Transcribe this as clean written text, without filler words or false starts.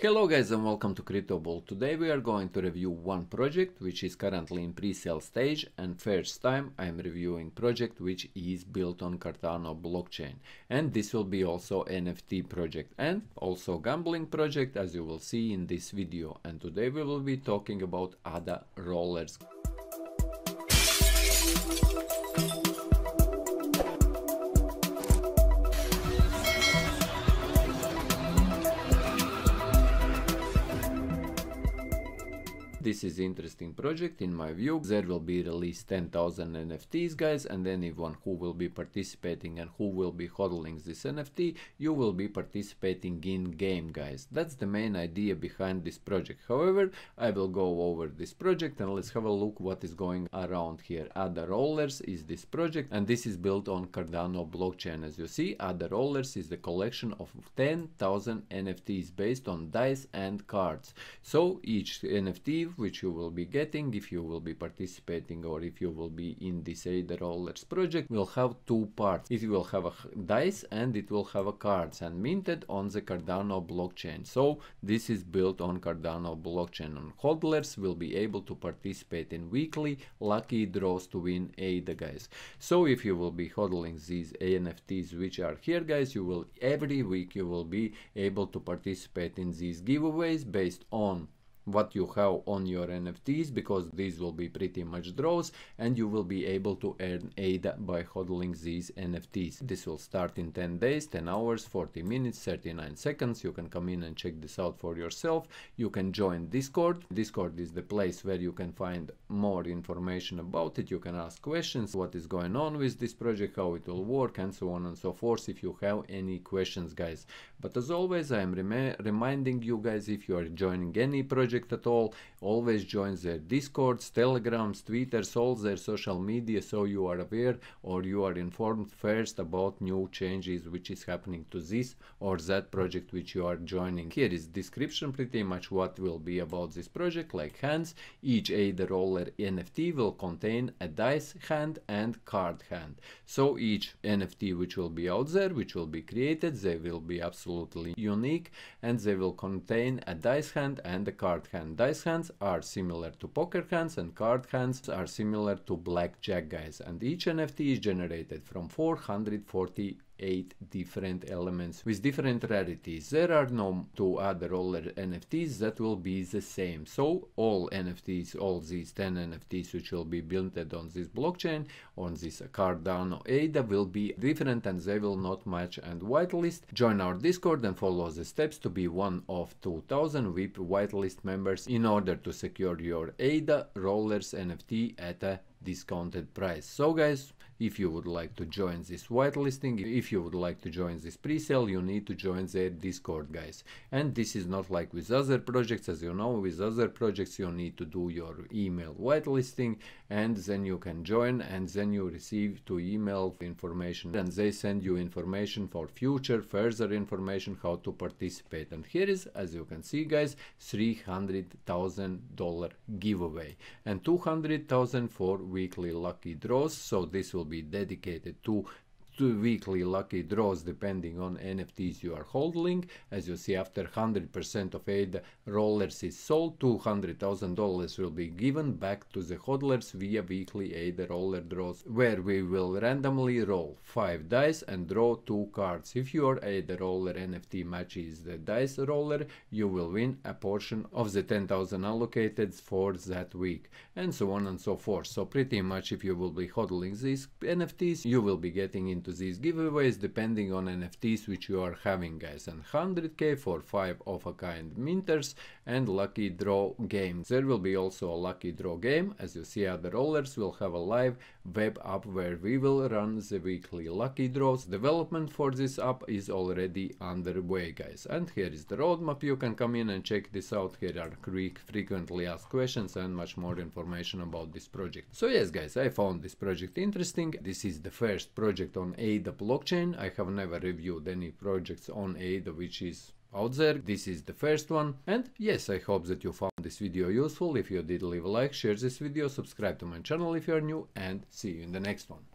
Hello guys and welcome to CryptoBull. Today we are going to review one project which is currently in pre-sale stage, and first time I am reviewing project which is built on Cardano blockchain, and this will be also NFT project and also gambling project, as you will see in this video. And today we will be talking about ADA rollers. This is interesting project in my view. There will be released 10,000 NFTs guys, and anyone who will be participating and who will be hodling this NFT, you will be participating in game guys. That's the main idea behind this project. However, I will go over this project and let's have a look what is going around here. ADA Rollers is this project, and this is built on Cardano blockchain. As you see, ADA Rollers is the collection of 10,000 NFTs based on dice and cards. So each NFT which you will be getting if you will be participating or if you will be in this ADA Rollers project will have two parts. It will have a dice and it will have a cards, and minted on the Cardano blockchain. So this is built on Cardano blockchain, and hodlers will be able to participate in weekly lucky draws to win ADA guys. So if you will be hodling these NFTs which are here guys, you will every week you will be able to participate in these giveaways based on what you have on your NFTs, because these will be pretty much draws and you will be able to earn ADA by hodling these NFTs. This will start in 10 days, 10 hours, 40 minutes, 39 seconds. You can come in and check this out for yourself. You can join Discord. Discord is the place where you can find more information about it. You can ask questions, what is going on with this project, how it will work, and so on and so forth if you have any questions guys. But as always, I am reminding you guys, if you are joining any project at all, always join their Discords, Telegrams, Twitters, all their social media, so you are aware or you are informed first about new changes which is happening to this or that project which you are joining. Here is description pretty much what will be about this project, like hands. Each ADA Roller NFT will contain a dice hand and card hand. So each NFT which will be out there, which will be created, they will be absolutely unique, and they will contain a dice hand and a card hand. Dice hands are similar to poker hands and card hands are similar to blackjack guys, and each NFT is generated from 448 different elements with different rarities. There are no two other roller NFTs that will be the same. So all NFTs, all these 10 NFTs which will be minted on this blockchain, on this Cardano ADA, will be different and they will not match and whitelist. Join our Discord and follow the steps to be one of 2000 VIP whitelist members in order to secure your ADA Rollers NFT at a discounted price. So guys, if you would like to join this whitelisting, if you would like to join this pre-sale, you need to join their Discord guys. And this is not like with other projects. As you know, with other projects you need to do your email whitelisting, and then you can join, and then you receive to email information, and they send you information for future further information how to participate. And here is, as you can see guys, $300,000 giveaway and 200,000 for weekly lucky draws. So this will be dedicated to weekly lucky draws depending on NFTs you are holding. As you see, after 100% of ADA Rollers is sold, $200,000 will be given back to the hodlers via weekly ADA Roller draws, where we will randomly roll 5 dice and draw 2 cards. If your ADA Roller NFT matches the dice roller, you will win a portion of the 10,000 allocated for that week, and so on and so forth. So pretty much if you will be hodling these NFTs, you will be getting into these giveaways depending on NFTs which you are having guys, and 100k for 5 of a kind minters and lucky draw games. There will be also a lucky draw game. As you see, ADA Rollers will have a live web app where we will run the weekly lucky draws. Development for this app is already underway guys, and here is the roadmap. You can come in and check this out. Here are frequently asked questions and much more information about this project. So yes guys, I found this project interesting. This is the first project on ADA blockchain. I have never reviewed any projects on ADA which is out there. This is the first one, and yes, I hope that you found this video useful. If you did, leave a like, share this video, subscribe to my channel if you are new, and see you in the next one.